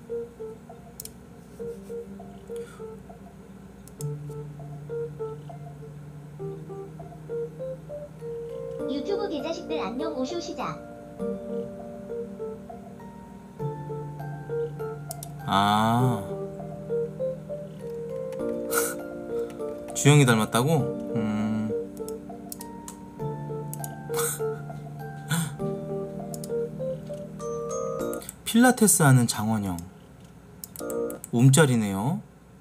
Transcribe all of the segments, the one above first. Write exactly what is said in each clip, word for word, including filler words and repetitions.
유튜브 개자식들 안녕 오쇼 시작. 아 주영이 닮았다고? 음 필라테스 하는 장원영 움짤이네요.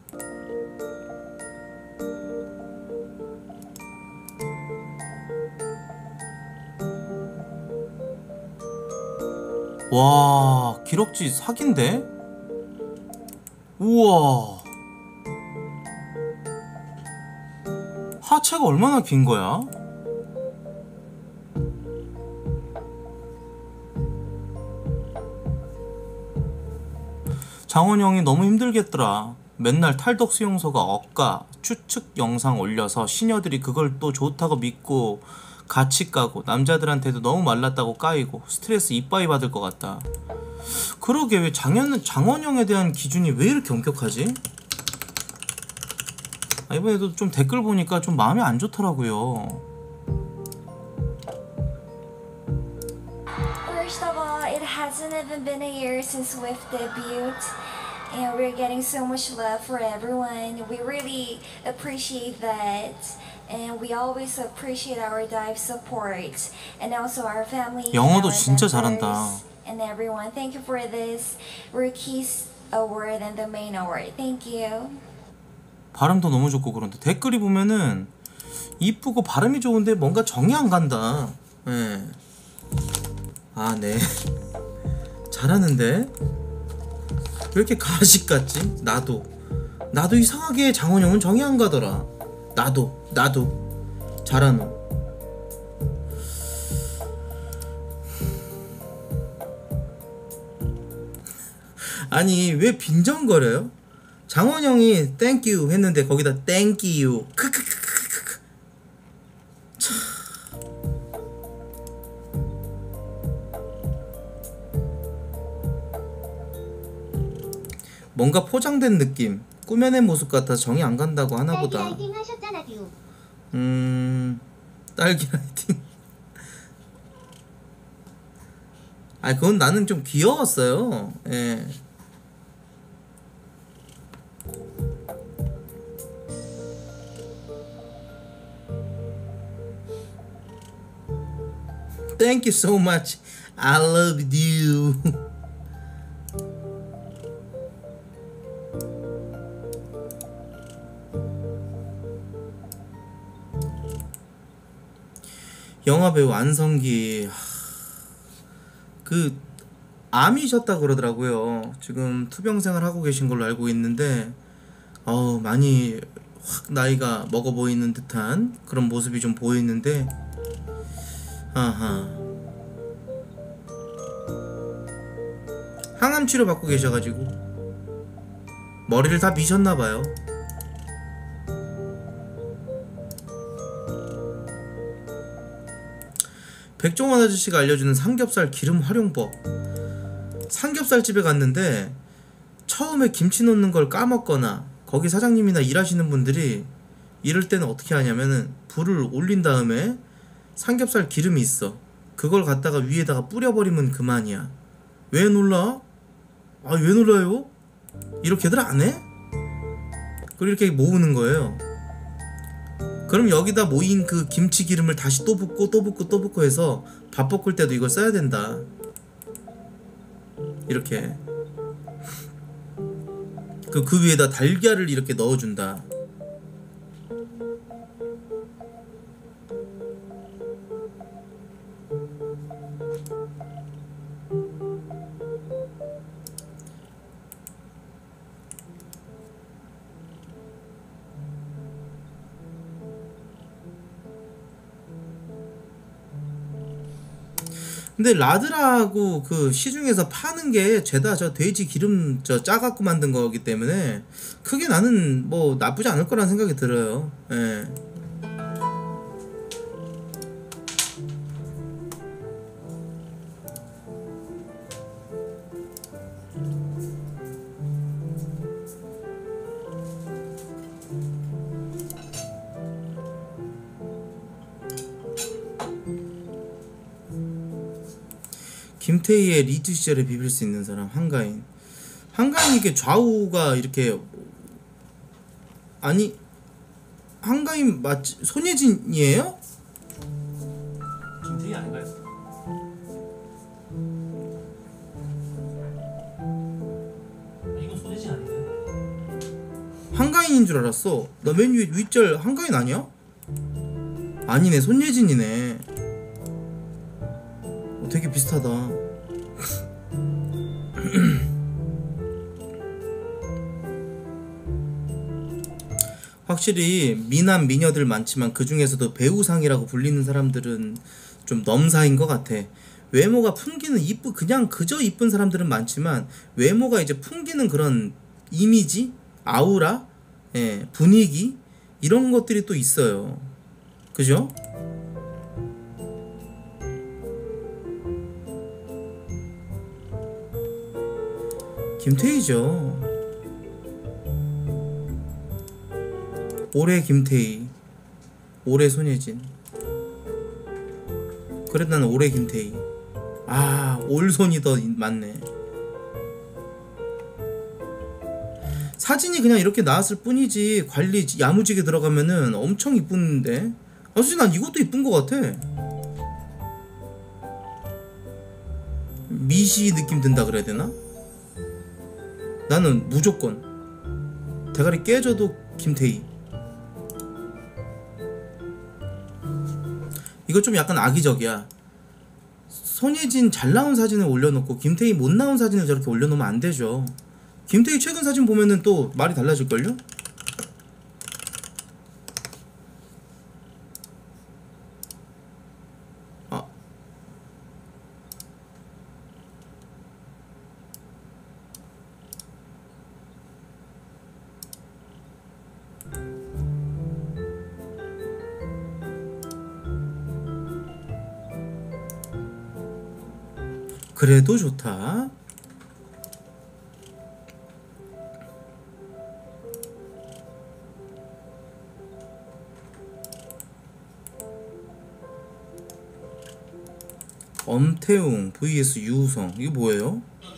와 기럭지 사기인데? 우와 하체가 얼마나 긴 거야? 장원영이 너무 힘들겠더라. 맨날 탈덕 수용소가 억까 추측 영상 올려서 시녀들이 그걸 또 좋다고 믿고 같이 까고 남자들한테도 너무 말랐다고 까이고 스트레스 이빠이 받을 것 같다. 그러게 왜 장현, 장원영에 대한 기준이 왜 이렇게 엄격하지? 아, 이번에도 좀 댓글 보니까 좀 마음이 안 좋더라고요. First of all, it hasn't even been a year since we've debuted, and we're getting so much love for everyone. We really appreciate that, and we always appreciate our dive support, and also our family, 영어도 our 진짜 members, 잘한다. and everyone. Thank you for this Rookies Award and the main award. Thank you. 발음도 너무 좋고 그런데 댓글이 보면은 이쁘고 발음이 좋은데 뭔가 정이 안 간다. 예. 아, 네. 잘하는데? 왜 이렇게 가식 같지? 나도. 나도 이상하게 장원영은 정이 안 가더라. 나도, 나도. 잘하노. 아니, 왜 빈정거려요? 장원영이 땡큐 했는데 거기다 땡큐. 크크크크크크. 참. 뭔가 포장된 느낌, 꾸며낸 모습 같아서 정이 안 간다고 하나보다. 딸기 라이팅 하셨잖아 듀. 음... 딸기 라이팅. 아, 그건 나는 좀 귀여웠어요. 예. Thank you so much. I love you. 영화배우 안성기, 그 암이셨다 그러더라고요. 지금 투병생활 하고 계신 걸로 알고 있는데 어 많이 확 나이가 먹어 보이는 듯한 그런 모습이 좀 보이는데, 아하, 항암 치료 받고 계셔가지고 머리를 다 미셨나봐요. 백종원 아저씨가 알려주는 삼겹살 기름 활용법. 삼겹살집에 갔는데 처음에 김치 넣는 걸 까먹거나 거기 사장님이나 일하시는 분들이 이럴 때는 어떻게 하냐면은 불을 올린 다음에 삼겹살 기름이 있어. 그걸 갖다가 위에다가 뿌려버리면 그만이야. 왜 놀라? 아, 왜 놀라요? 이렇게들 안 해? 그리고 이렇게 모으는 거예요. 그럼 여기다 모인 그 김치 기름을 다시 또 붓고 또 붓고 또 붓고 해서 밥 볶을 때도 이걸 써야 된다. 이렇게 그, 그 위에다 달걀을 이렇게 넣어준다. 근데 라드라고 그 시중에서 파는 게 죄다 저 돼지 기름 저 짜갖고 만든 거기 때문에 크게 나는 뭐 나쁘지 않을 거란 생각이 들어요. 예. 김태희의 리드 시절에 비빌 수 있는 사람 한가인. 한가인 이게 좌우가 이렇게 아니 한가인 맞지? 손예진이에요? 김태희 아닌가요? 이거 손예진 아닌데? 한가인인 줄 알았어. 나 맨 위에 윗절 한가인 아니야? 아니네, 손예진이네. 어, 되게 비슷하다. 확실히 미남 미녀들 많지만 그 중에서도 배우상이라고 불리는 사람들은 좀 넘사인 것 같아. 외모가 풍기는 이쁘 그냥 그저 이쁜 사람들은 많지만 외모가 이제 풍기는 그런 이미지, 아우라, 예, 분위기 이런 것들이 또 있어요. 그죠? 김태희죠. 올해 김태희, 올해 손예진. 그래도 나는 올해 김태희. 아, 올손이 더 많네. 사진이 그냥 이렇게 나왔을 뿐이지 관리 야무지게 들어가면은 엄청 이쁜데. 아, 솔직히 난 이것도 이쁜 것 같아. 미시 느낌 든다 그래야 되나? 나는 무조건 대가리 깨져도 김태희. 이거 좀 약간 악의적이야. 손예진 잘 나온 사진을 올려놓고 김태희 못 나온 사진을 저렇게 올려놓으면 안 되죠. 김태희 최근 사진 보면은 또 말이 달라질걸요? 아. 그래도 좋다. 엄태웅 vs 유우성. 이거 뭐예요?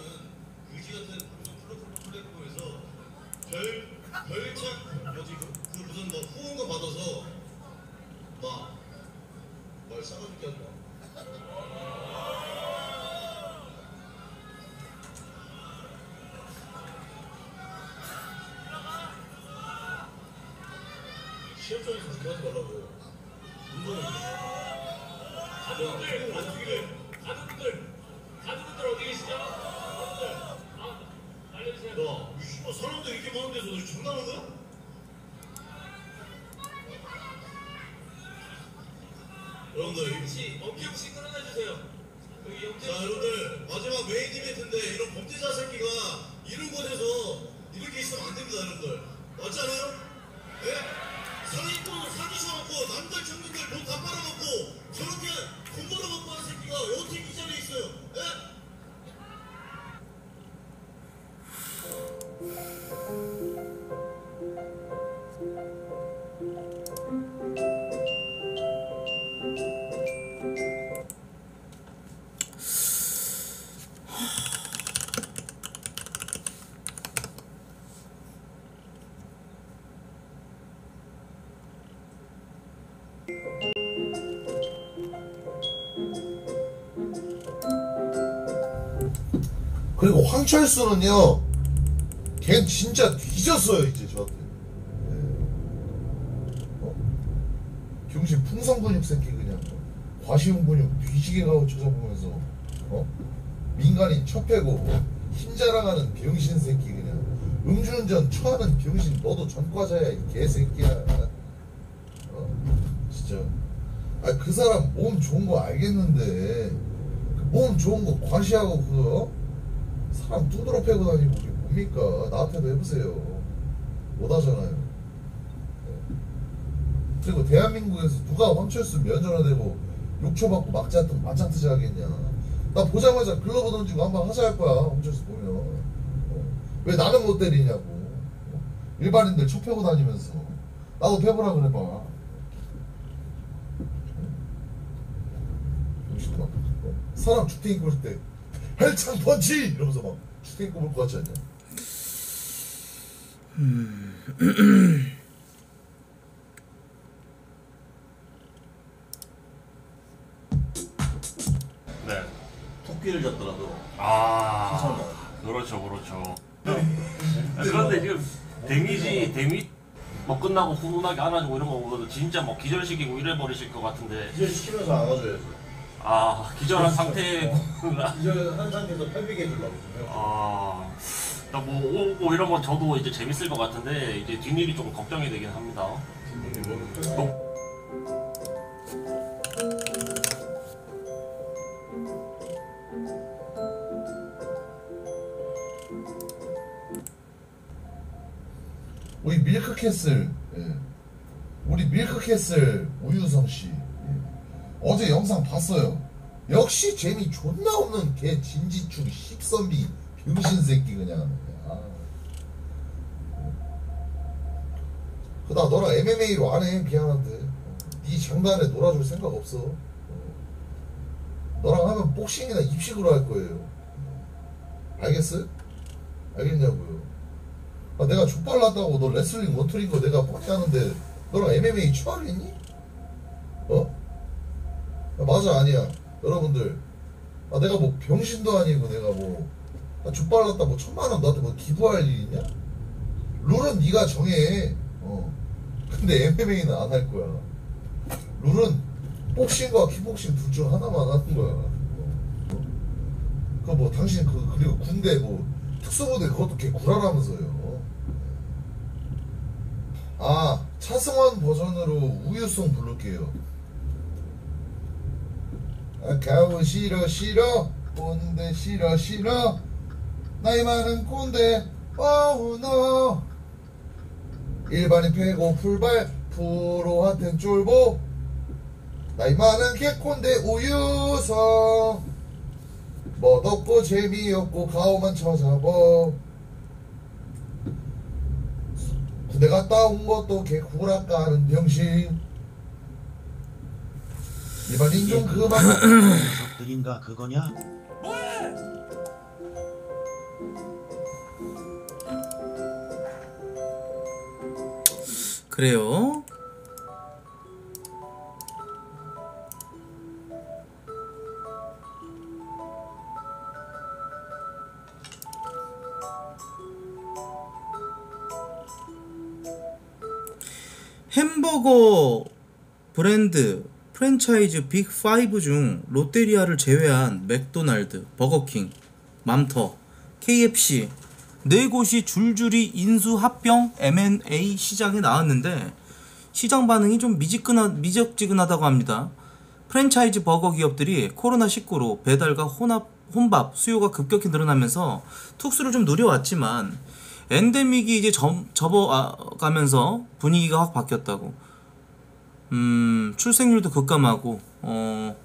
시험장에서 그렇게 하지 말라고. 운동을 가족들, 가족들, 가족들, 가족들 어디 계시죠? 가족들, 아, 알려주세요. 야, 이 씨발 사람들 이렇게 많은 데서 너 장난하는 거야? 여러분들, 혹시 엄기 혹시 끌어내주세요. 여기 엄기. 자, 여러분들 마지막 메인 이벤트인데 이런 범죄자 새끼가 이런 곳에서 이렇게 있으면 안 됩니다, 여러분들. 맞지 않아요? 예? 사기꾼 사기쳐갖고 남들 청년들 돈 다 빨아먹고 저렇게 돈 벌어먹고 하는 새끼가 어떻게 이 자리에 있어요? 예? 그리고 황철수는요, 걔는 진짜 뒤졌어요 이제 저한테. 네. 어? 병신 풍성근육 새끼 그냥 과시용근육 뒤지게 가고 쳐다보면서 어? 민간인 첩패고 힘 자랑하는 병신 새끼 그냥 음주운전 처하는 병신. 너도 전과자야 이 개새끼야. 어? 진짜. 아, 그 사람 몸 좋은 거 알겠는데 그 몸 좋은 거 과시하고 그거 사람 두드러 패고 다니고 그게 뭡니까? 나한테도 해보세요. 못하잖아요. 네. 그리고 대한민국에서 누가 황철수 면전화되고 욕처받고 막자, 맞짱뜨지 하겠냐. 나 보자마자 글러브 던지고 한번 하자 할 거야 황철수 보면. 어. 왜 나는 못 때리냐고. 어. 일반인들 쳐 패고 다니면서 나도 패보라 그래봐. 어. 사람 죽탱이 꼴 때 헬창 펀치 이러면서 막 슈팅 꼽을 것 같지 않냐? 네. 토끼를 잡더라도 아, 그렇죠, 그렇죠. 그런데 지금 데미지, 데미 뭐 끝나고 훈훈하게 안아주고 이런 거 보고도 진짜 뭐 기절시키고 이래버리실 것 같은데. 기절시키면서 안아줘야지. 아, 기절한 상태. 기절한 상태에서 편비게 해주려고. 아, 일단 뭐 오고 이런 건 저도 이제 재밌을 것 같은데 이제 뒷일이 좀 걱정이 되긴 합니다. 녹- 우리 밀크캐슬, 예. 우리 밀크캐슬 우유성 씨 예. 어제 영상 봤어요. 역시 재미 존나 없는 개 진지충 십선비 병신 새끼 그냥. 아. 그다 너랑 엠엠에이로 안 해. 미안한데 네 장단에 놀아줄 생각 없어. 어. 너랑 하면 복싱이나 입식으로 할 거예요. 알겠어? 알겠냐고요. 아, 내가 족발 났다고 너 레슬링 원툴인 거 내가 뻔히 하는데 너랑 엠엠에이 추하겠니? 어? 아, 맞아 아니야 여러분들. 아, 내가 뭐 병신도 아니고 내가 뭐 아, 족발 났다 뭐 천만 원 너한테 뭐 기부할 일 있냐? 룰은 네가 정해. 어. 근데 엠엠에이는 안 할 거야. 룰은 복싱과 킥복싱 둘 중 하나만 하는 거야. 어. 그 뭐 당신 그 그리고 군대 뭐 특수부대 그것도 개 구라라면서요. 아, 차승원 버전으로 우유송 부를게요. 아, 가오 싫어 싫어 꼰대 싫어 싫어 나이 많은 꼰대 어우 너 일반인 패고 풀발 프로한텐 쫄보 나이 많은 개꼰대 우유성 멋없고 재미없고 가오만 쳐잡어 군대 갔다 온 것도 개구라 까는 병신 일반인 좀 그만. 녀석들인가 그거냐? 그래요. 햄버거 브랜드 프랜차이즈 빅5 중 롯데리아를 제외한 맥도날드, 버거킹, 맘터, 케이에프씨 네 곳이 줄줄이 인수 합병 엠 앤 에이 시장에 나왔는데 시장 반응이 좀 미지근하, 미적지근하다고 합니다. 프랜차이즈 버거 기업들이 코로나십구로 배달과 혼합, 혼밥 수요가 급격히 늘어나면서 특수를 좀 누려왔지만 엔데믹이 이제 점, 접어가면서 분위기가 확 바뀌었다고. 음, 출생률도 급감하고 어,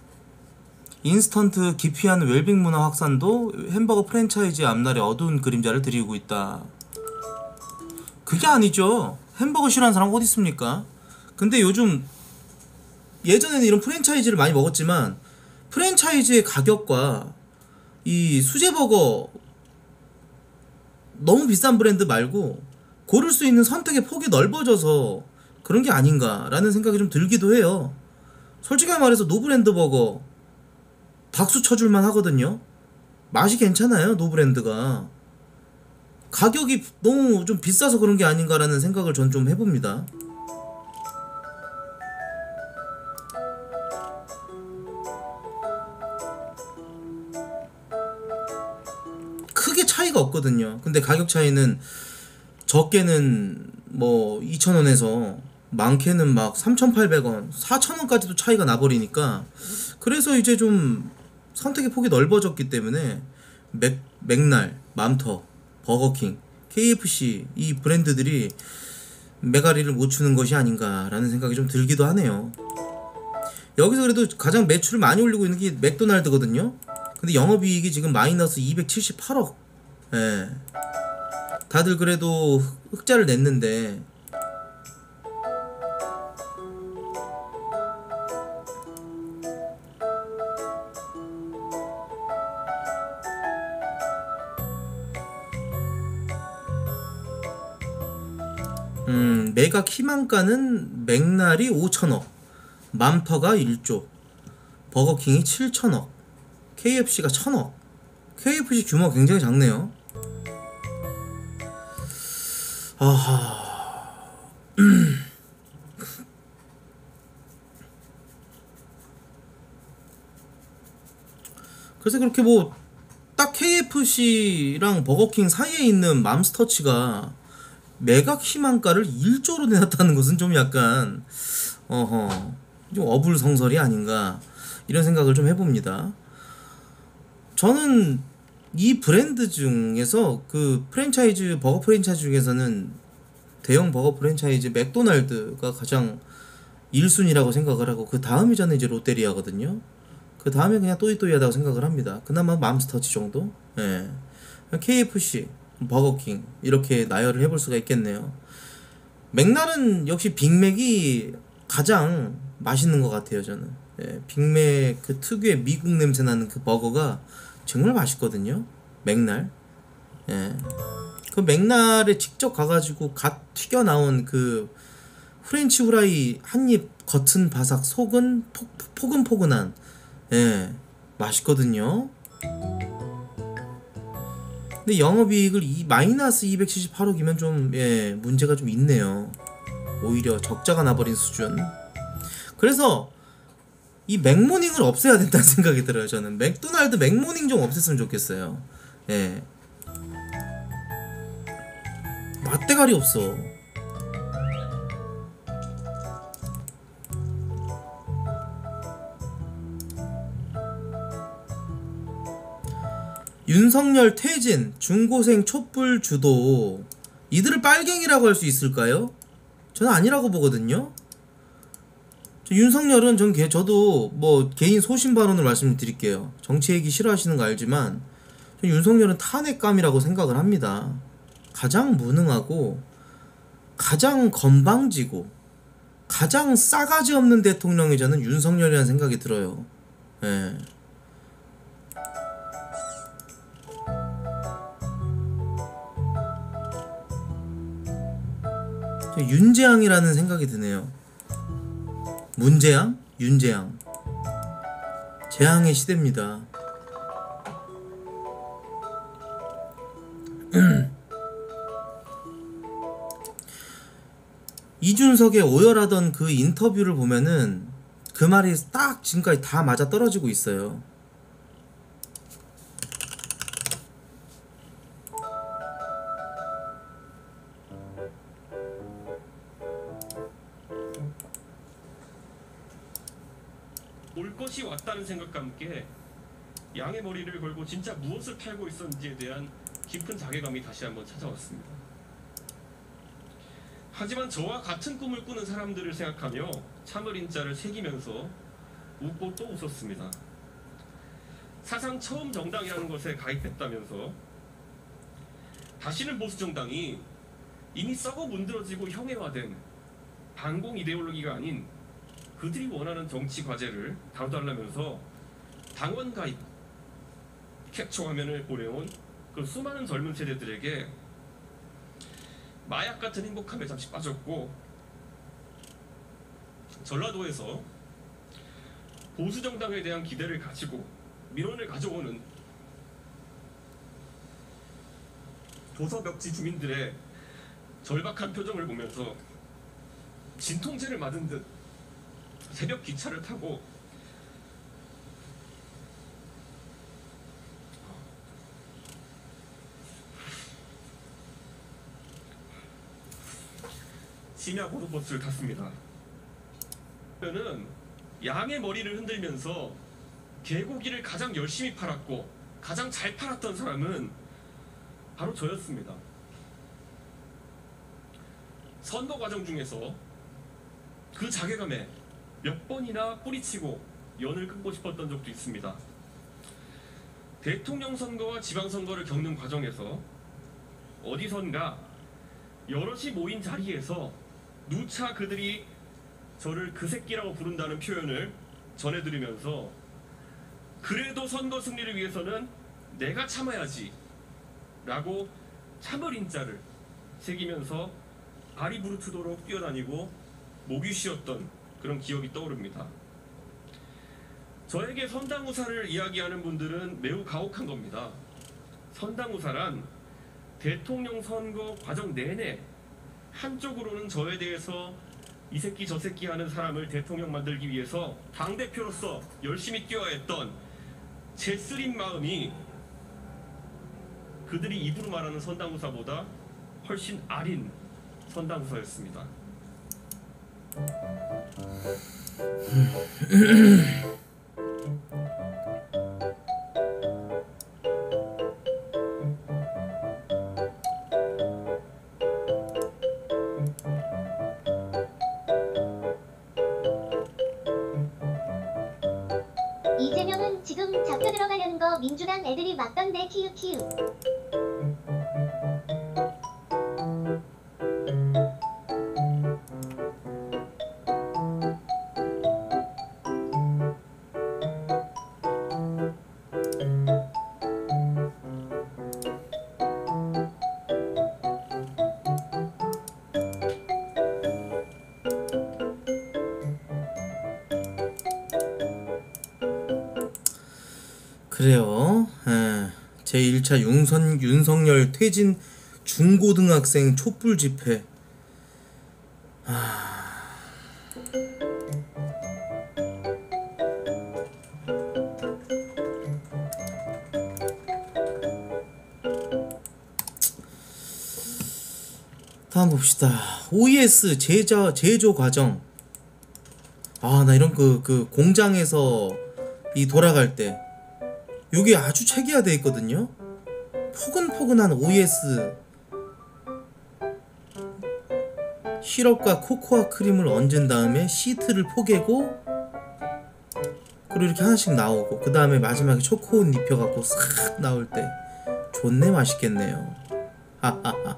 인스턴트 기피한 웰빙 문화 확산도 햄버거 프랜차이즈의 앞날에 어두운 그림자를 드리고 있다. 그게 아니죠. 햄버거 싫어하는 사람 어디 있습니까? 근데 요즘 예전에는 이런 프랜차이즈를 많이 먹었지만 프랜차이즈의 가격과 이 수제버거 너무 비싼 브랜드 말고 고를 수 있는 선택의 폭이 넓어져서 그런 게 아닌가라는 생각이 좀 들기도 해요. 솔직히 말해서 노브랜드 버거 박수 쳐줄만 하거든요. 맛이 괜찮아요. 노브랜드가. 가격이 너무 좀 비싸서 그런 게 아닌가라는 생각을 전 좀 해봅니다. 크게 차이가 없거든요. 근데 가격 차이는 적게는 뭐 이천 원에서 많게는 막 삼천팔백 원, 사천 원까지도 차이가 나버리니까 그래서 이제 좀 선택의 폭이 넓어졌기 때문에 맥, 맥날, 맘터, 버거킹, 케이에프씨 이 브랜드들이 메가리를 못 추는 것이 아닌가라는 생각이 좀 들기도 하네요. 여기서 그래도 가장 매출을 많이 올리고 있는 게 맥도날드거든요. 근데 영업이익이 지금 마이너스 이백칠십팔억. 예. 다들 그래도 흑자를 냈는데 음, 매각 희망가는 맥날이 오천억, 맘터가 일조, 버거킹이 칠천억, 케이에프씨가 천억. 케이에프씨 규모가 굉장히 작네요. 아하. 그래서 그렇게 뭐 딱 케이에프씨랑 버거킹 사이에 있는 맘스터치가 매각 희망가를 일조로 내놨다는 것은 좀 약간 어허 좀 어불성설이 아닌가 이런 생각을 좀 해봅니다. 저는 이 브랜드 중에서 그 프랜차이즈 버거 프랜차이즈 중에서는 대형 버거 프랜차이즈 맥도날드가 가장 일 순위라고 생각을 하고 그 다음이 저는 이제 롯데리아거든요. 그 다음에 그냥 또이또이하다고 생각을 합니다. 그나마 맘스터치 정도? 예. 케이에프씨, 버거킹 이렇게 나열을 해볼 수가 있겠네요. 맥날은 역시 빅맥이 가장 맛있는 것 같아요. 저는 예. 빅맥 그 특유의 미국 냄새 나는 그 버거가 정말 맛있거든요. 맥날. 예. 그 맥날에 직접 가가지고 갓 튀겨 나온 그 프렌치 후라이 한입 겉은 바삭 속은 포, 포근포근한 예, 맛있거든요. 근데 영업이익을 이 마이너스 이백칠십팔억이면 좀 예, 문제가 좀 있네요. 오히려 적자가 나버린 수준. 그래서 이 맥모닝을 없애야 된다는 생각이 들어요. 저는 맥도날드 맥모닝 좀 없앴으면 좋겠어요. 예, 맛대가리 없어. 윤석열 퇴진, 중고생 촛불 주도 이들을 빨갱이라고 할 수 있을까요? 저는 아니라고 보거든요. 저 윤석열은 전 개, 저도 뭐 개인 소신 발언을 말씀드릴게요. 정치 얘기 싫어하시는 거 알지만 전 윤석열은 탄핵감이라고 생각을 합니다. 가장 무능하고 가장 건방지고 가장 싸가지 없는 대통령이 저는 윤석열이라는 생각이 들어요. 예. 윤재앙이라는 생각이 드네요. 문재앙? 윤재앙. 재앙의 시대입니다. 이준석의 오열하던 그 인터뷰를 보면은 그 말이 딱 지금까지 다 맞아 떨어지고 있어요. 올 것이 왔다는 생각과 함께 양의 머리를 걸고 진짜 무엇을 팔고 있었는지에 대한 깊은 자괴감이 다시 한번 찾아왔습니다. 하지만 저와 같은 꿈을 꾸는 사람들을 생각하며 참을 인자를 새기면서 웃고 또 웃었습니다. 사상 처음 정당이라는 것에 가입했다면서 다시는 보수정당이 이미 썩어 문드러지고 형해화된 반공 이데올로기가 아닌 그들이 원하는 정치 과제를 다뤄달라면서 당원 가입 캡처 화면을 보내온 그 수많은 젊은 세대들에게 마약 같은 행복함에 잠시 빠졌고 전라도에서 보수 정당에 대한 기대를 가지고 민원을 가져오는 도서벽지 주민들의 절박한 표정을 보면서 진통제를 맞은 듯 새벽 기차를 타고 심야 고속버스를 탔습니다. 그는 양의 머리를 흔들면서 개고기를 가장 열심히 팔았고 가장 잘 팔았던 사람은 바로 저였습니다. 선거 과정 중에서 그 자괴감에 몇 번이나 뿌리치고 연을 끊고 싶었던 적도 있습니다. 대통령 선거와 지방선거를 겪는 과정에서 어디선가 여럿이 모인 자리에서 누차 그들이 저를 그 새끼라고 부른다는 표현을 전해드리면서 그래도 선거 승리를 위해서는 내가 참아야지 라고 참을 인자를 새기면서 발이 부르트도록 뛰어다니고 목이 쉬었던 그런 기억이 떠오릅니다. 저에게 선당우사를 이야기하는 분들은 매우 가혹한 겁니다. 선당우사란 대통령 선거 과정 내내 한쪽으로는 저에 대해서 이 새끼 저 새끼 하는 사람을 대통령 만들기 위해서 당대표로서 열심히 뛰어야 했던 제 쓰린 마음이 그들이 입으로 말하는 선당우사보다 훨씬 아린 선당우사였습니다. 이재명은 지금 잡혀 들어가려는 거 민주당 애들이 막던데 키읔키읔. 그래요. 에, 제일 차 윤선, 윤석열 퇴진 중고등학생 촛불 집회. 아... 다음 봅시다. 오이에스 제조, 제조 과정. 아, 나 이런 그, 그 공장에서 이 돌아갈 때 요게 아주 체계화되어 있거든요. 포근포근한 오이에스 시럽과 코코아 크림을 얹은 다음에 시트를 포개고 그리고 이렇게 하나씩 나오고 그 다음에 마지막에 초코옷 입혀갖고 싹 나올 때 존내 맛있겠네요. 하하하.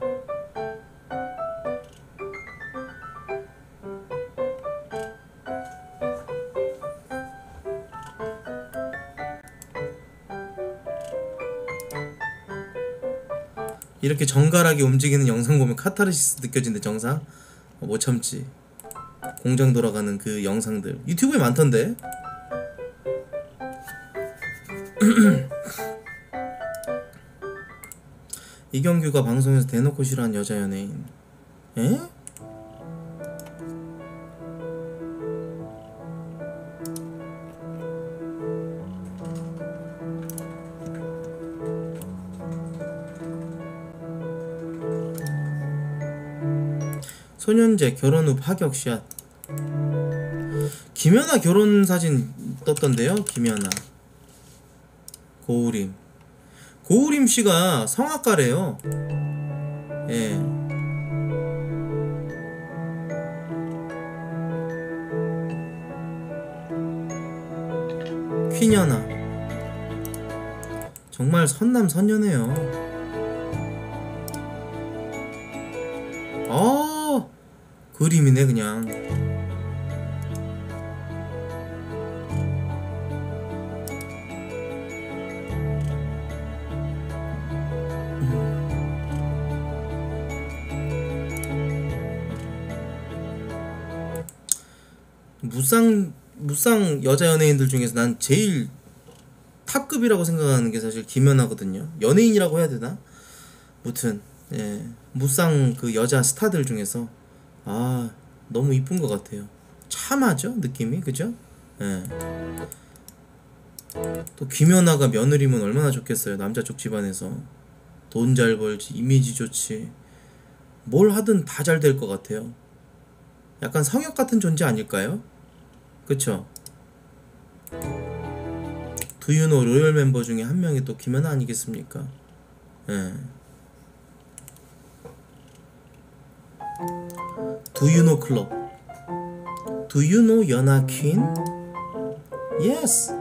이렇게 정갈하게 움직이는 영상 보면 카타르시스 느껴진대. 정상 어, 못 참지. 공장 돌아가는 그 영상들 유튜브에 많던데. 이경규가 방송에서 대놓고 싫어한 여자 연예인. 에? 소년제 결혼 후 파격샷. 김연아 결혼 사진 떴던데요. 김연아 고우림 고우림 씨가 성악가래요. 예. 퀸연아 정말 선남 선녀네요. 어 그림이네 그냥. 무쌍 무쌍 여자 연예인들 중에서 난 제일 탑급이라고 생각하는 게 사실 김연아거든요. 연예인이라고 해야 되나? 무튼 예 무쌍 그 여자 스타들 중에서 아 너무 이쁜 것 같아요. 참하죠 느낌이. 그죠? 예. 또 김연아가 며느리면 얼마나 좋겠어요. 남자 쪽 집안에서 돈 잘 벌지 이미지 좋지 뭘 하든 다 잘 될 것 같아요. 약간 성역 같은 존재 아닐까요? 그쵸? 두유노 로열 멤버 중에 한 명이 또 김연아 아니겠습니까? 예. 두유노 클럽. 두유노 연아 퀸? 예스.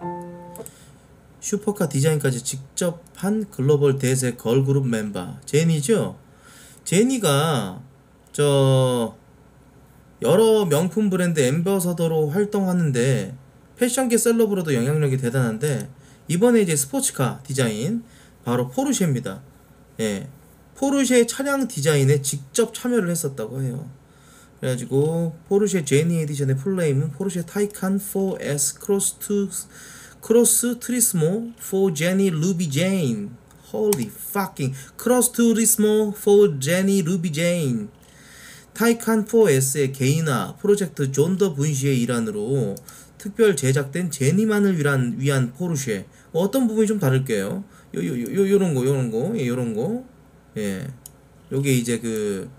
슈퍼카 디자인까지 직접 한 글로벌 대세 걸그룹 멤버 제니죠? 제니가 저 여러 명품 브랜드 앰버서더로 활동하는데 패션계 셀럽으로도 영향력이 대단한데 이번에 이제 스포츠카 디자인 바로 포르쉐입니다. 예, 포르쉐 차량 디자인에 직접 참여를 했었다고 해요. 그래가지고 포르쉐 제니 에디션의 풀네임은 포르쉐 타이칸 포 에스 크로스 투 크로스 트리스모 for Jenny Ruby Jane. Holy fucking 크로스 트리스모 for Jenny Ruby Jane. 타이칸 포 에스의 개인화 프로젝트 존 더 분시의 일환으로 특별 제작된 제니만을 위한 위한 포르쉐. 어떤 부분이 좀 다를게요. 요 요 요 요런 거 요런 거 예, 요런 거 예. 요게 이제 그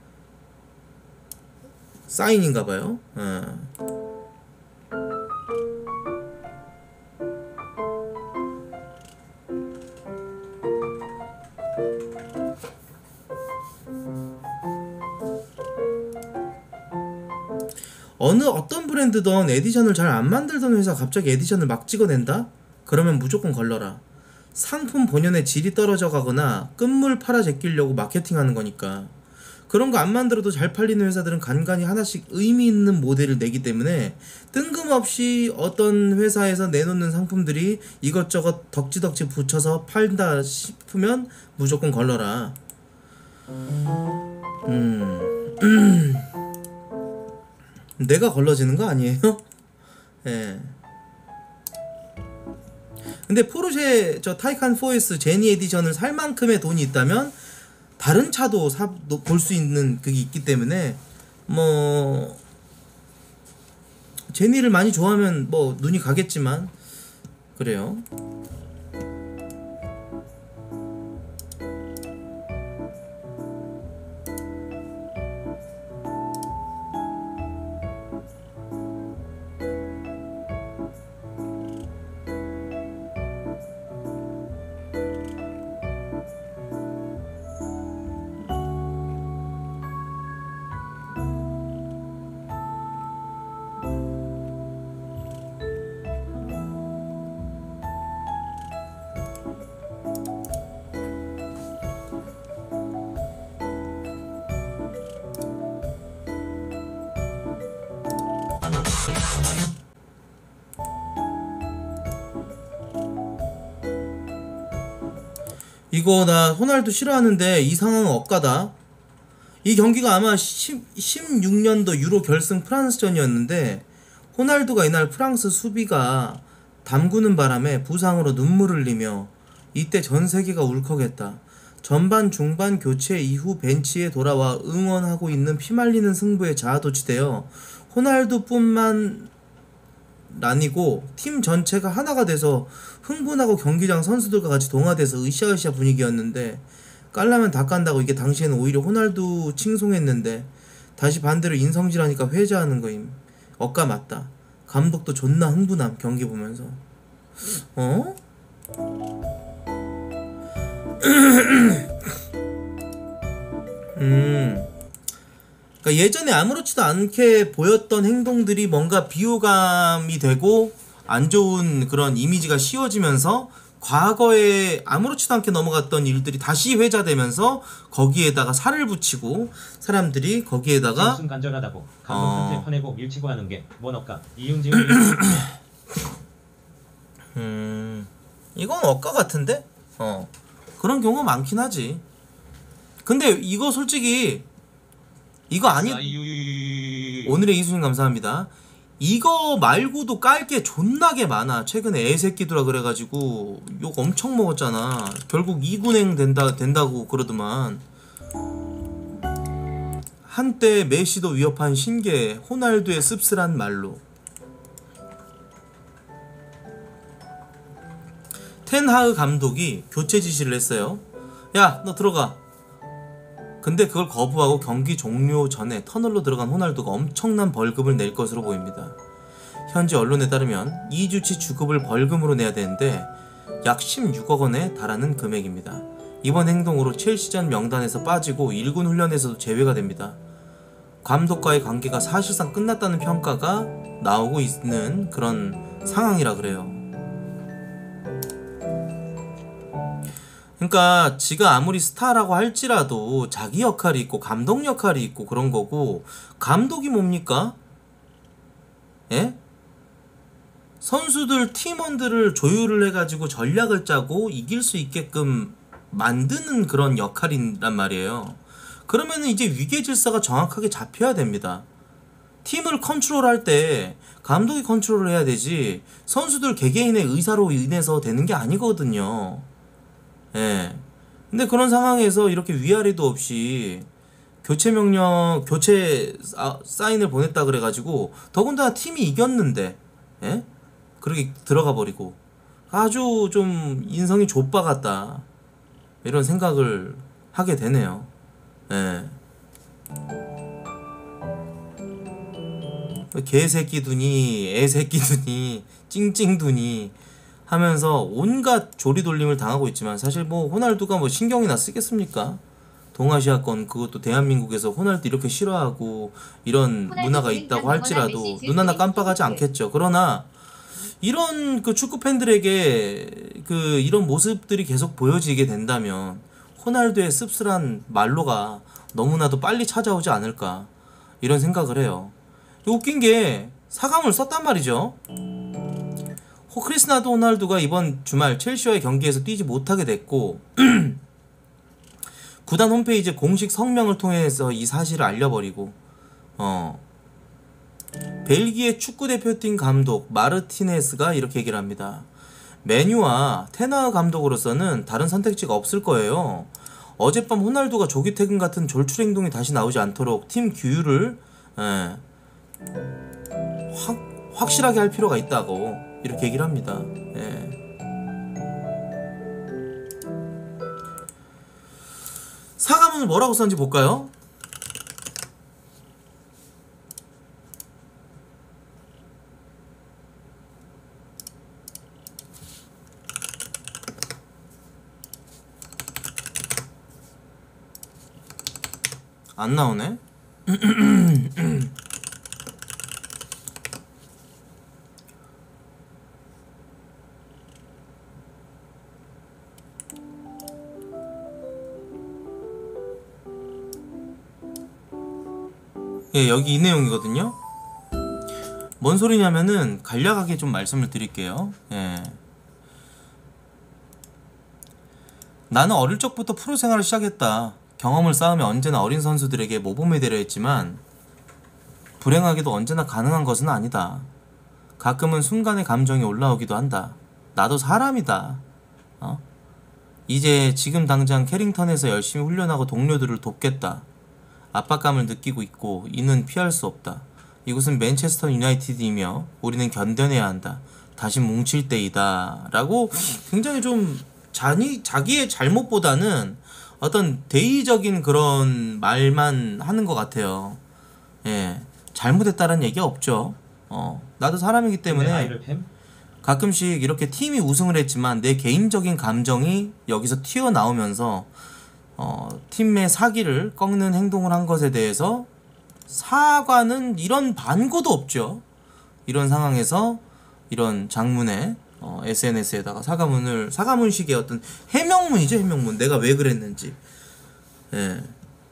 사인인가봐요. 어. 어느 어떤 브랜드던 에디션을 잘 안 만들던 회사 갑자기 에디션을 막 찍어낸다? 그러면 무조건 걸러라. 상품 본연의 질이 떨어져 가거나 끝물 팔아 제끼려고 마케팅하는 거니까. 그런 거 안 만들어도 잘 팔리는 회사들은 간간히 하나씩 의미 있는 모델을 내기 때문에 뜬금없이 어떤 회사에서 내놓는 상품들이 이것저것 덕지덕지 붙여서 팔다 싶으면 무조건 걸러라. 음... 내가 걸러지는 거 아니에요? 예. 근데 포르쉐 저 타이칸 포 에스 제니 에디션을 살 만큼의 돈이 있다면 다른 차도 사 볼 수 있는 그게 있기 때문에 뭐 제니를 많이 좋아하면 뭐 눈이 가겠지만 그래요. 이거 나 호날두 싫어하는데 이 상황은 억까다. 이 경기가 아마 십육 년도 유로 결승 프랑스전이었는데 호날두가 이날 프랑스 수비가 담그는 바람에 부상으로 눈물을 흘리며 이때 전 세계가 울컥했다. 전반 중반 교체 이후 벤치에 돌아와 응원하고 있는 피말리는 승부에 자아도취되어 호날두뿐만 아니고 팀 전체가 하나가 돼서 흥분하고 경기장 선수들과 같이 동화돼서 으쌰으쌰 분위기였는데 깔라면 다 깐다고 이게 당시에는 오히려 호날두 칭송했는데 다시 반대로 인성질하니까 회자하는 거임. 억까 맞다. 감독도 존나 흥분함 경기 보면서. 어? 음. 그러니까 예전에 아무렇지도 않게 보였던 행동들이 뭔가 비호감이 되고 안 좋은 그런 이미지가 씌워지면서 과거에 아무렇지도 않게 넘어갔던 일들이 다시 회자되면서 거기에다가 살을 붙이고 사람들이 거기에다가 순 간절하다고 어... 감독한테 화내고 밀치고 하는 게 뭔 억까 이응지응 음... 이건 억까 같은데? 어 그런 경우가 많긴 하지. 근데 이거 솔직히 이거 아니 오늘의 이수님 감사합니다. 이거 말고도 깔 게 존나게 많아. 최근에 애새끼들아 그래가지고 욕 엄청 먹었잖아. 결국 이군행 된다, 된다고 그러더만. 한때 메시도 위협한 신계 호날두의 씁쓸한 말로. 텐하흐 감독이 교체 지시를 했어요. 야, 너 들어가. 근데 그걸 거부하고 경기 종료 전에 터널로 들어간 호날두가 엄청난 벌금을 낼 것으로 보입니다. 현지 언론에 따르면 이 주치 주급을 벌금으로 내야 되는데 약 십육억 원에 달하는 금액입니다. 이번 행동으로 첼시전 명단에서 빠지고 일 군 훈련에서도 제외가 됩니다. 감독과의 관계가 사실상 끝났다는 평가가 나오고 있는 그런 상황이라 그래요. 그러니까 지가 아무리 스타라고 할지라도 자기 역할이 있고 감독 역할이 있고 그런 거고, 감독이 뭡니까? 예? 선수들 팀원들을 조율을 해가지고 전략을 짜고 이길 수 있게끔 만드는 그런 역할이란 말이에요. 그러면은 이제 위계 질서가 정확하게 잡혀야 됩니다. 팀을 컨트롤할 때 감독이 컨트롤을 해야 되지 선수들 개개인의 의사로 인해서 되는 게 아니거든요. 예. 근데 그런 상황에서 이렇게 위아래도 없이 교체 명령, 교체 사인을 보냈다 그래가지고 더군다나 팀이 이겼는데, 예? 그렇게 들어가 버리고 아주 좀 인성이 좆바 같다 이런 생각을 하게 되네요. 예. 개새끼두니 애새끼두니 찡찡두니 하면서 온갖 조리돌림을 당하고 있지만 사실 뭐 호날두가 뭐 신경이나 쓰겠습니까? 동아시아권 그것도 대한민국에서 호날두 이렇게 싫어하고 이런 문화가 있다고 할지라도 눈 하나 깜빡하지 않겠죠. 그러나 이런 그 축구 팬들에게 그 이런 모습들이 계속 보여지게 된다면 호날두의 씁쓸한 말로가 너무나도 빨리 찾아오지 않을까 이런 생각을 해요. 웃긴 게 사과문을 썼단 말이죠. 크리스티아노 호날두가 이번 주말 첼시와의 경기에서 뛰지 못하게 됐고 구단 홈페이지에 공식 성명을 통해서 이 사실을 알려버리고 어 벨기에 축구대표팀 감독 마르티네스가 이렇게 얘기를 합니다. 메뉴와 테나흐 감독으로서는 다른 선택지가 없을 거예요. 어젯밤 호날두가 조기 퇴근 같은 졸출 행동이 다시 나오지 않도록 팀 규율을 예, 확, 확실하게 할 필요가 있다고 이렇게 얘기를 합니다. 예. 사과문을 뭐라고 썼는지 볼까요? 안 나오네. 예, 여기 이 내용이거든요. 뭔 소리냐면은 간략하게 좀 말씀을 드릴게요. 예. 나는 어릴 적부터 프로 생활을 시작했다. 경험을 쌓으며 언제나 어린 선수들에게 모범이 되려 했지만 불행하게도 언제나 가능한 것은 아니다. 가끔은 순간의 감정이 올라오기도 한다. 나도 사람이다. 어? 이제 지금 당장 캐링턴에서 열심히 훈련하고 동료들을 돕겠다. 압박감을 느끼고 있고 이는 피할 수 없다. 이곳은 맨체스터 유나이티드이며 우리는 견뎌내야 한다. 다시 뭉칠 때이다. 라고 굉장히 좀 자니, 자기의 잘못보다는 어떤 대의적인 그런 말만 하는 것 같아요. 예, 잘못했다는 얘기가 없죠. 어, 나도 사람이기 때문에 가끔씩 이렇게 팀이 우승을 했지만 내 개인적인 감정이 여기서 튀어나오면서 어, 팀의 사기를 꺾는 행동을 한 것에 대해서 사과는 이런 반고도 없죠. 이런 상황에서 이런 장문의 어, 에스엔에스에다가 사과문을 사과문식의 어떤 해명문이죠. 해명문. 내가 왜 그랬는지 예.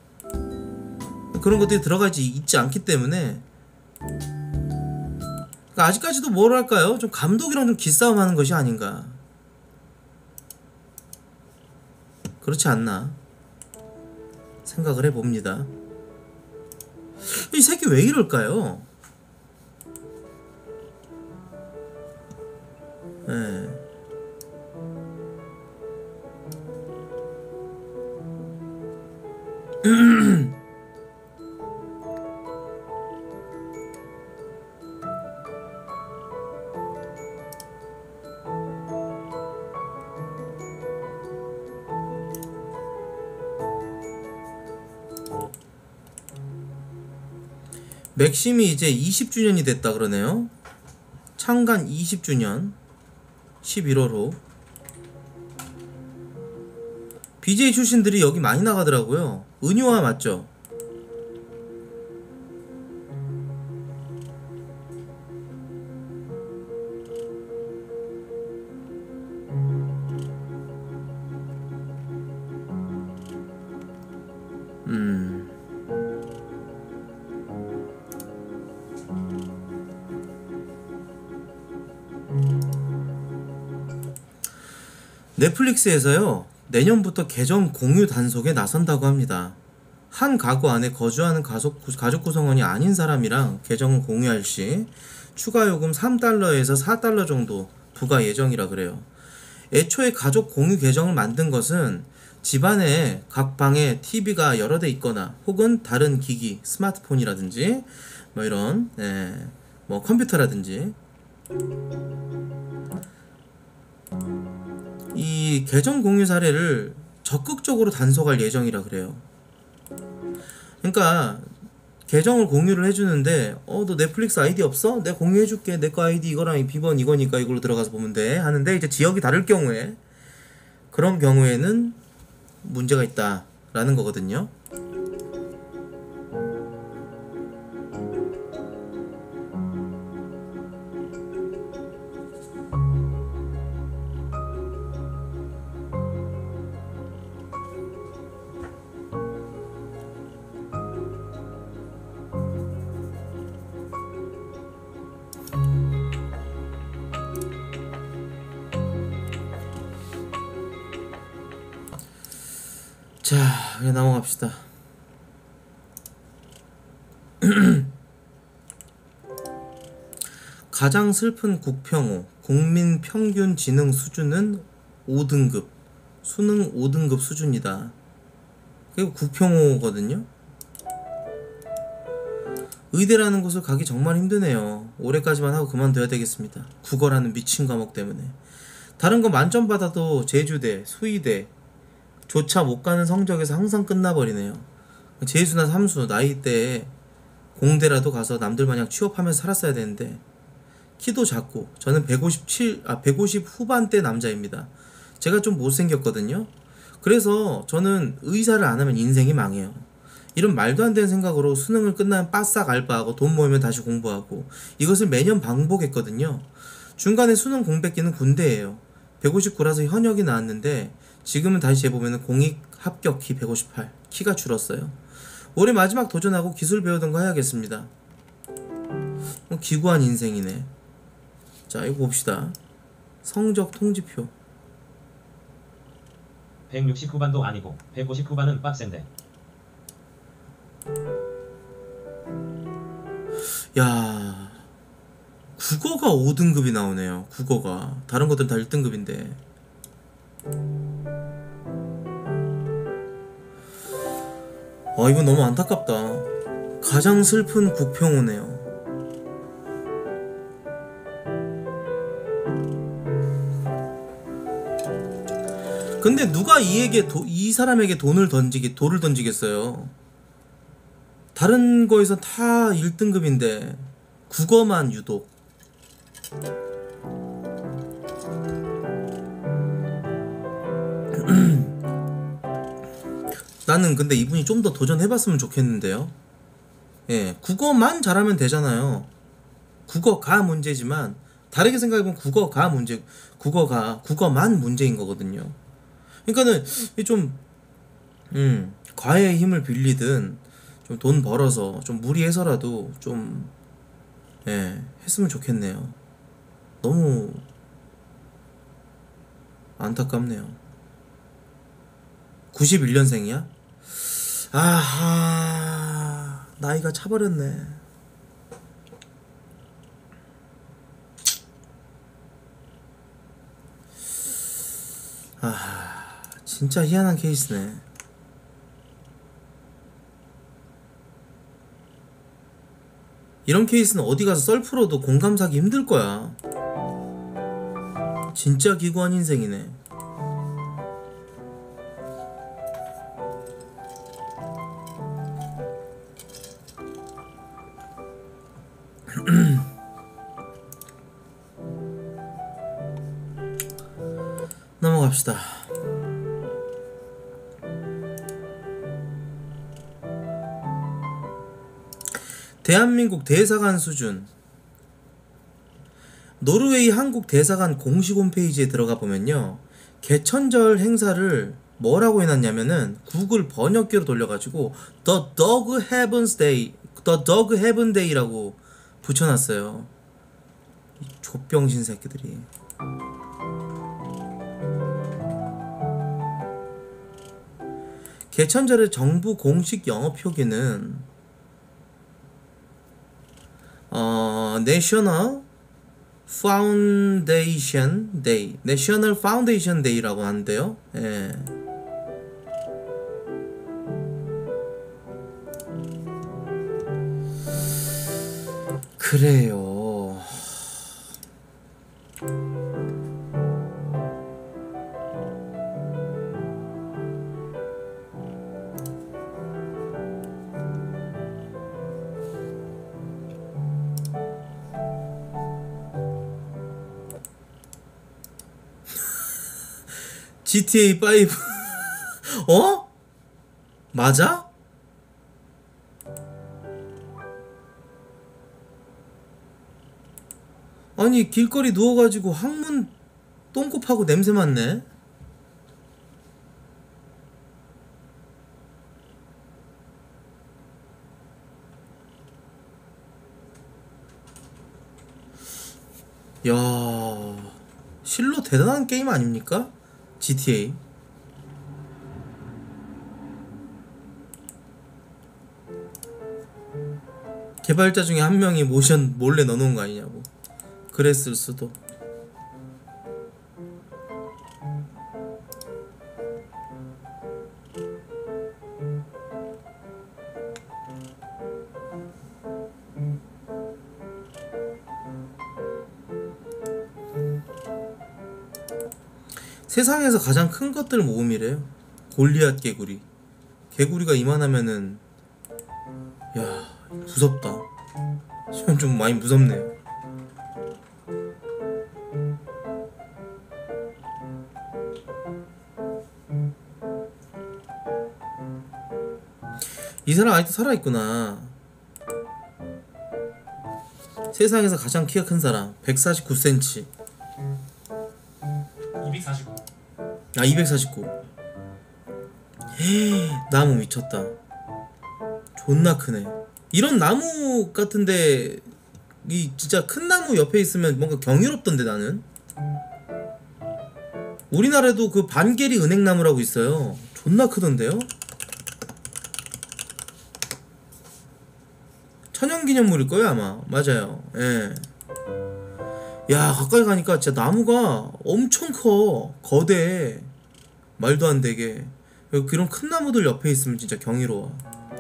그런 것들이 들어가지 있지 않기 때문에 그러니까 아직까지도 뭐랄까요, 좀 감독이랑 좀 기싸움하는 것이 아닌가, 그렇지 않나 생각을 해봅니다. 이 새끼 왜 이럴까요? 예. 맥심이 이제 이십 주년이 됐다 그러네요. 창간 이십 주년 십일월호. 비제이 출신들이 여기 많이 나가더라고요. 은유아 맞죠? 음. 넷플릭스에서요, 내년부터 계정 공유 단속에 나선다고 합니다. 한 가구 안에 거주하는 가족, 가족 구성원이 아닌 사람이랑 계정을 공유할 시 추가 요금 삼 달러에서 사 달러 정도 부과 예정이라 그래요. 애초에 가족 공유 계정을 만든 것은 집안에 각 방에 티비가 여러 대 있거나 혹은 다른 기기, 스마트폰이라든지 뭐 이런 예, 뭐 컴퓨터라든지 이 계정 공유 사례를 적극적으로 단속할 예정이라 그래요. 그러니까 계정을 공유를 해주는데 어 너 넷플릭스 아이디 없어? 내가 공유해줄게. 내 거 아이디 이거랑 이 비번 이거니까 이걸로 들어가서 보면 돼 하는데 이제 지역이 다를 경우에 그런 경우에는 문제가 있다 라는 거거든요. 자, 그냥 넘어갑시다. 가장 슬픈 국평호 국민 평균 지능 수준은 오 등급, 수능 오 등급 수준이다. 그게 국평호거든요. 의대라는 곳을 가기 정말 힘드네요. 올해까지만 하고 그만둬야 되겠습니다. 국어라는 미친 과목 때문에. 다른 거 만점 받아도 제주대, 수의대 조차 못 가는 성적에서 항상 끝나버리네요. 재수나 삼수 나이 때에 공대라도 가서 남들 마냥 취업하면서 살았어야 되는데 키도 작고 저는 백오십칠, 아 백오십 후반대 남자입니다. 제가 좀 못생겼거든요. 그래서 저는 의사를 안 하면 인생이 망해요. 이런 말도 안 되는 생각으로 수능을 끝나면 빠싹 알바하고 돈 모으면 다시 공부하고 이것을 매년 반복했거든요. 중간에 수능 공백기는 군대예요. 백오십구라서 현역이 나왔는데 지금은 다시 재보면 공익 합격키 백오십팔, 키가 줄었어요. 올해 마지막 도전하고 기술 배우던 거 해야겠습니다. 어, 기구한 인생이네. 자, 이거 봅시다. 성적 통지표. 백육십 후반도 아니고 백오십 후반은 빡센데. 야, 국어가 오 등급이 나오네요. 국어가. 다른 것들은 다 일 등급인데. 아, 이건 너무 안타깝다. 가장 슬픈 국평호네요. 근데 누가 이에게 도, 이 사람에게 돈을 던지게 돌을 던지겠어요. 다른 거에서 다 일 등급인데 국어만 유독. 나는 근데 이분이 좀 더 도전해봤으면 좋겠는데요. 예, 국어만 잘하면 되잖아요. 국어가 문제지만 다르게 생각해보면 국어가 문제, 국어가 국어만 문제인 거거든요. 그러니까는 좀 음, 과외의 힘을 빌리든 좀 돈 벌어서 좀 무리해서라도 좀 예, 했으면 좋겠네요. 너무 안타깝네요. 구십일 년생이야? 아하, 나이가 차버렸네. 아, 진짜 희한한 케이스네. 이런 케이스는 어디 가서 썰 풀어도 공감 사기 힘들 거야. 진짜 기구한 인생이네. 넘어갑시다. 대한민국 대사관 수준. 노르웨이 한국 대사관 공식 홈페이지에 들어가 보면요, 개천절 행사를 뭐라고 해놨냐면은 구글 번역기로 돌려가지고 The Dog Heaven's Day, The Dog Heaven Day라고 붙여놨어요. 이 족병신 새끼들이. 개천절의 정부 공식 영어 표기는 어, National Foundation Day, National Foundation Day라고 하는데요. 예. 그래요. 지티에이 파이브 어? 맞아? 아니 길거리 누워가지고 항문 똥꼬파고 냄새 맡네. 야, 실로 대단한 게임 아닙니까? 지티에이. 개발자 중에 한 명이 모션 몰래 넣어놓은 거 아니냐고. 그랬을 수도. 세상에서 가장 큰 것들 모음이래요. 골리앗 개구리. 개구리가 이만하면은 야, 무섭다. 좀 많이 무섭네요. 이 사람 아직도 살아있구나. 세상에서 가장 키가 큰 사람 백사십구 센티미터. 이백사십구. 아, 이백사십구. 헤이, 나무 미쳤다. 존나 크네. 이런 나무 같은데 이 진짜 큰 나무 옆에 있으면 뭔가 경이롭던데 나는. 우리나라에도 그 반개리 은행나무라고 있어요. 존나 크던데요. 천연기념물일 거예요 아마. 맞아요. 예. 야, 가까이 가니까 진짜 나무가 엄청 커. 거대해. 말도 안 되게. 그런 큰 나무들 옆에 있으면 진짜 경이로워.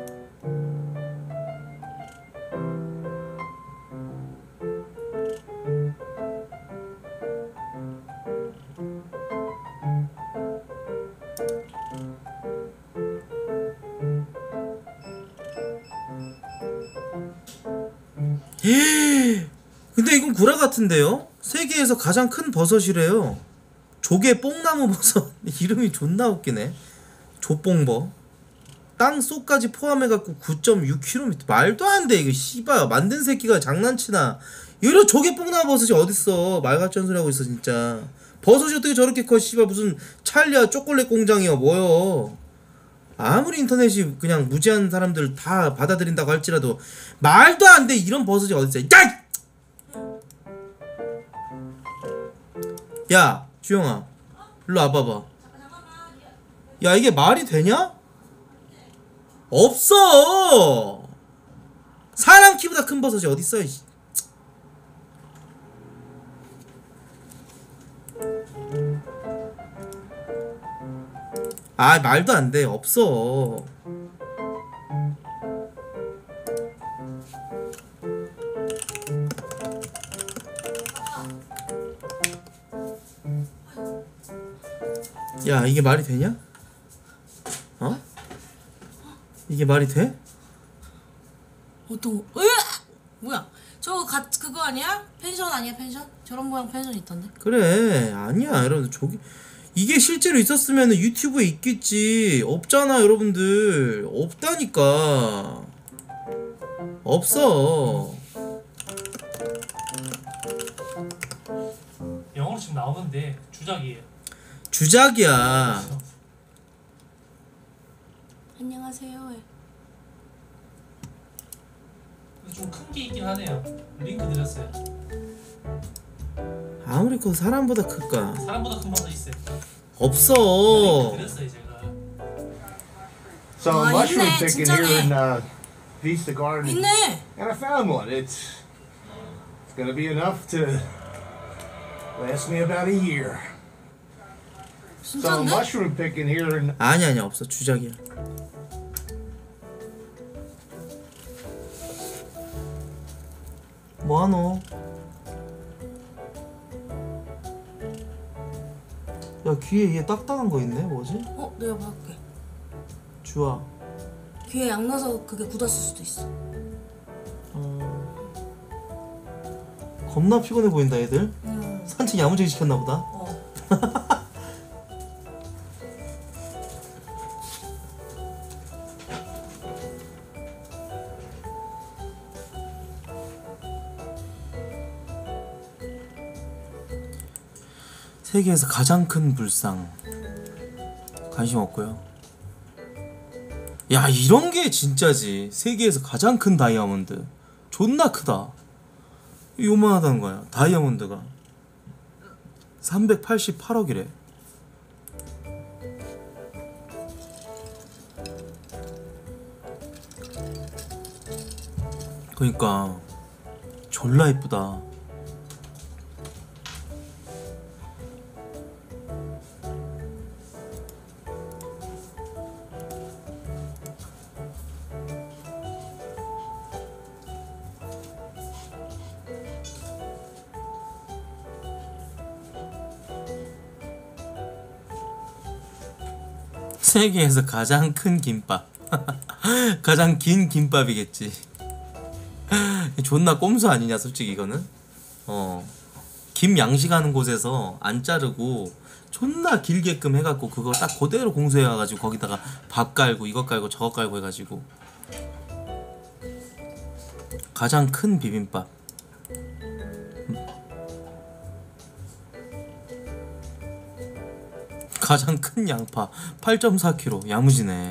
근데 이건 구라 같은데요? 세계에서 가장 큰 버섯이래요. 조개 뽕나무 버섯. 이름이 존나 웃기네. 조뽕버. 땅 속까지 포함해갖고 구 점 육 킬로미터. 말도 안 돼. 이거 씨발 만든 새끼가 장난치나. 이런 조개 뽕나무 버섯이 어딨어. 말같지 않은 소리 하고 있어 진짜. 버섯이 어떻게 저렇게 커. 씨발 무슨 찰리야 초콜릿 공장이야 뭐여. 아무리 인터넷이 그냥 무지한 사람들 다 받아들인다고 할지라도 말도 안 돼. 이런 버섯이 어딨어. 야! 야, 주영아, 일로 와봐봐. 야, 이게 말이 되냐? 없어. 사람 키보다 큰 버섯이 어딨어? 이씨. 아, 말도 안 돼. 없어. 야, 이게 말이 되냐? 어? 이게 말이 돼? 어떤 거? 으아! 뭐야? 저거 가, 그거 아니야? 펜션 아니야 펜션? 저런 모양 펜션 있던데? 그래, 아니야 여러분들. 저기 이게 실제로 있었으면 유튜브에 있겠지. 없잖아 여러분들. 없다니까. 없어. 영어로 지금 나오는데 주작이에요. 주작이야. 안녕하세요. 좀 큰 게 있긴 하네요. 링크 드렸어요. 아무리 커도 사람보다 클까? 사람보다 큰 버섯 있어요. 없어. 링크 드렸어요 제가. So 아, mushroom 있네, picking 진짜네. here in uh, Vista Garden. 있네. And I found one. It's, it's gonna be enough to last me about a year. So 진짜인데? mushroom picking here in 아니 아니 없어 주작이야. 뭐하노? 야 귀에 얘 딱딱한 거 있네 뭐지? 어, 내가 볼게. 주아. 귀에 약 넣어서 그게 굳었을 수도 있어. 어... 겁나 피곤해 보인다 애들. 음. 산책 야무지게 시켰나 보다. 어. 세계에서 가장 큰 불상 관심 없고요. 야 이런 게 진짜지. 세계에서 가장 큰 다이아몬드 존나 크다. 요만하다는 거야. 다이아몬드가 삼백팔십팔억이래. 그러니까 졸라 이쁘다. 세계에서 가장 큰 김밥. 가장 긴 김밥이겠지. 존나 꼼수 아니냐 솔직히 이거는. 어, 김 양식하는 곳에서 안 자르고 존나 길게끔 해갖고 그거 딱 그대로 공수해가지고 거기다가 밥 깔고 이거 깔고 저거 깔고 해가지고 가장 큰 비빔밥. 가장 큰 양파 팔 점 사 킬로그램. 야무지네.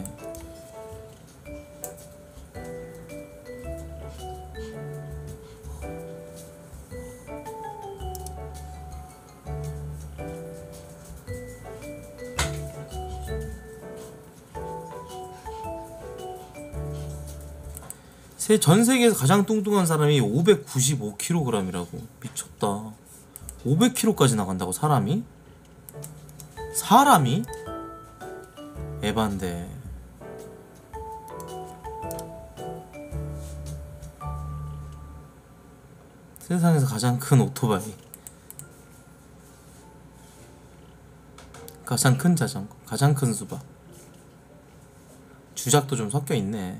세 전 세계에서 가장 뚱뚱한 사람이 오백구십오 킬로그램이라고. 미쳤다. 오백 킬로그램까지 나간다고 사람이? 사람이? 에반데. 세상에서 가장 큰 오토바이, 가장 큰 자전거, 가장 큰 수박. 주작도 좀 섞여 있네.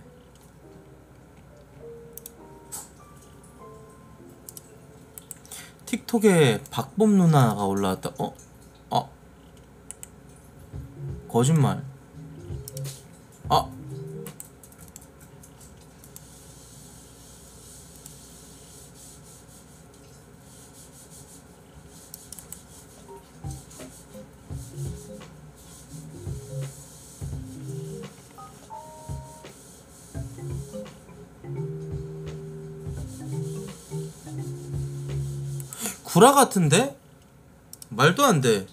틱톡에 박범 누나가 올라왔다. 어? 어? 거짓말. 아. 구라 같은데? 말도 안 돼.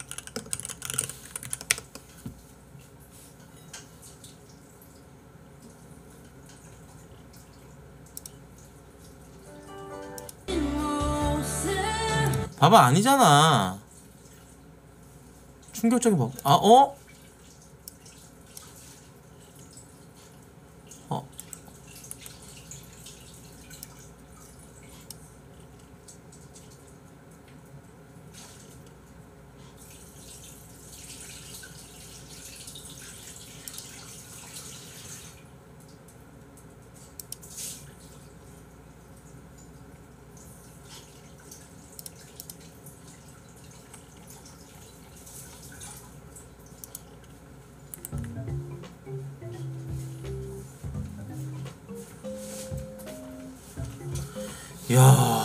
봐봐, 아니잖아. 충격적인 봐. 아, 어? 어. 야.